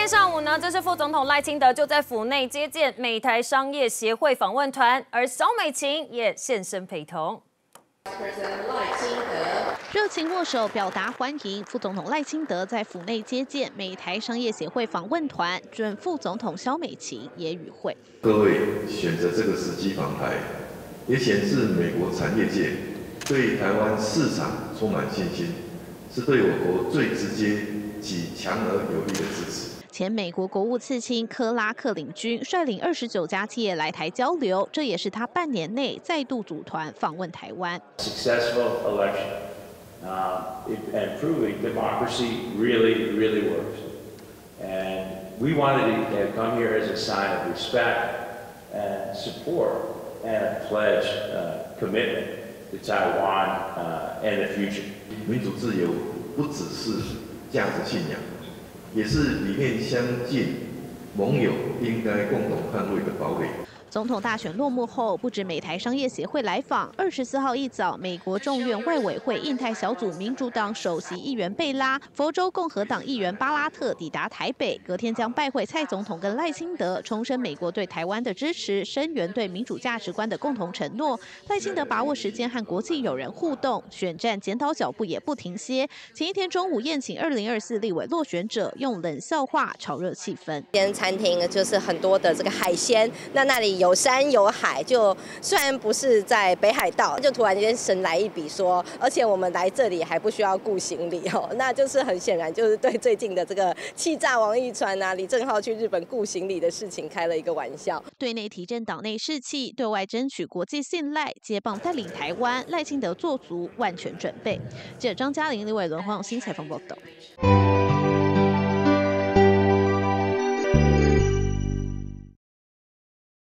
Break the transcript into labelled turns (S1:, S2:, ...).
S1: 天上午呢，这是副总统赖清德就在府内接见美台商业协会访问团，而萧美琴也现身陪同。
S2: 热情握手表达欢迎，副总统赖清德在府内接见美台商业协会访问团，准副总统萧美琴也与会。
S3: 各位选择这个时机访台，也显示美国产业界对台湾市场充满信心，是对我国最直接及强而有力的支持。
S2: 前美国国务次卿克拉克领军率领29家企业来台交流，这也是他半年内再度组团访问台湾。
S4: Successful election, and proving democracy really works. And we wanted to come here as a sign of respect and support and a pledge commitment to Taiwan and the future.
S3: 民主自由不只是价值信仰，也是理念相近、盟友应该共同捍卫的堡垒。
S2: 总统大选落幕后，不止美台商业协会来访，24号一早，美国众院外委会印太小组民主党首席议员贝拉、佛州共和党议员巴拉特抵达台北，隔天将拜会蔡总统跟赖清德，重申美国对台湾的支持，声援对民主价值观的共同承诺。赖清德把握时间和国际友人互动，选战检讨脚步也不停歇。前一天中午宴请2024立委落选者，用冷笑话炒热气氛。
S5: 今天餐厅就是很多的这个海鲜，那里有山有海，就虽然不是在北海道，就突然间神来一笔说，而且我们来这里还不需要顾行李哦，那就是很显然就是对最近的这个气炸王一川啊、李正浩去日本顾行李的事情开了一个玩笑。
S2: 对内提振党内士气，对外争取国际信赖，接棒带领台湾，赖清德做足万全准备。记者张嘉玲、李伟伦、黄永新采访报道。